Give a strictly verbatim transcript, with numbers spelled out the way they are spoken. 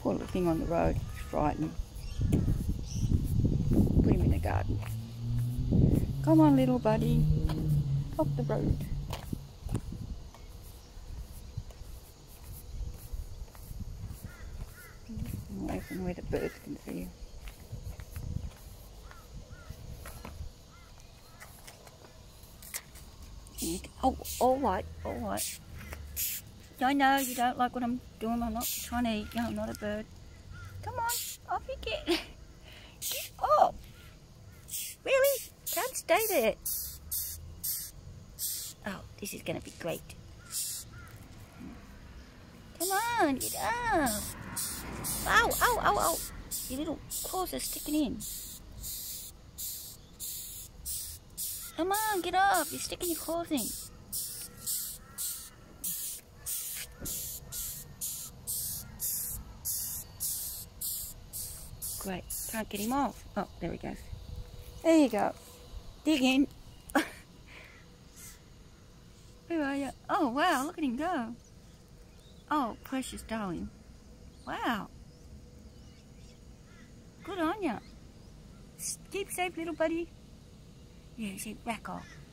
Poor little thing on the road. He's frightened. Put him in the garden. Come on, little buddy. Off the road. Away from where the birds can see you. Oh, all right, all right. I know you don't like what I'm doing. I'm not trying to eat you. I'm not a bird. Come on, off you get. Get off. Really? Can't stay there. Oh, this is going to be great. Come on, get up. Ow, ow, ow, ow. Your little claws are sticking in. Come on, get up. You're sticking your claws in. Great. Can't get him off. Oh, there he goes. There you go. Dig in. Where are you? Oh, wow. Look at him go. Oh, precious darling. Wow. Good on you. Keep safe, little buddy. Yeah, see, back off.